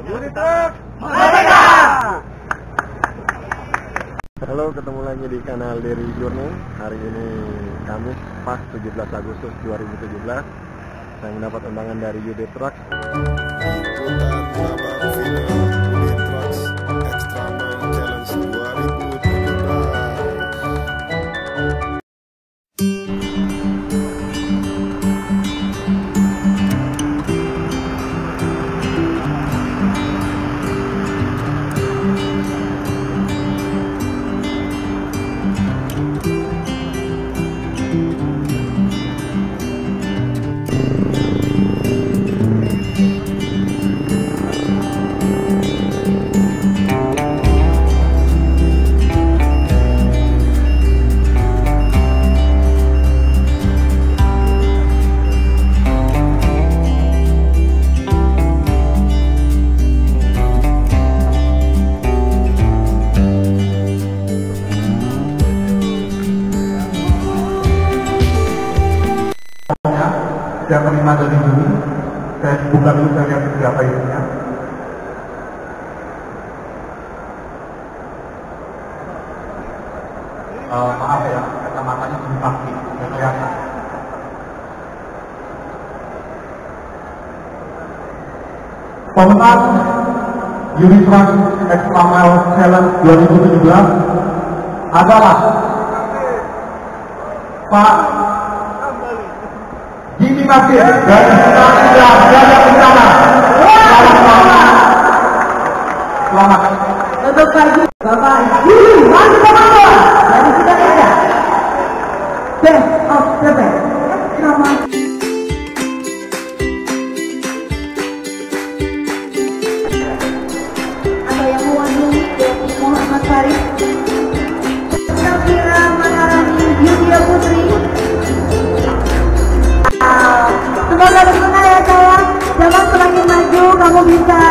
Unitruk Merdeka! Halo, ketemu lagi di kanal Derry Journey. Hari ini Kamis pas 17 Agustus 2017. Saya mendapat undangan dari Unitruk. Ikutan babak final Unitruk Extra Mile Challenge 2017. Yang kelima dari Juni, saya buka dulu, saya lihat seperti apa isinya. Maaf ya, kacamatanya belum pasti, saya kelihatan. Pemenang Unitruk Extra Mile Challenge 2017 adalah Pak Gini Masih dari Sumatera Gajah Kencana. Selamat. Untuk pagi Bapak Gini Masih dari Sumatera. Best of the best. Selamat. Atau yang mewakili Muhammad Farid, Safira Manarani Yudia Putri. Semoga berguna ya sayang. Jangan semakin maju, kamu bisa.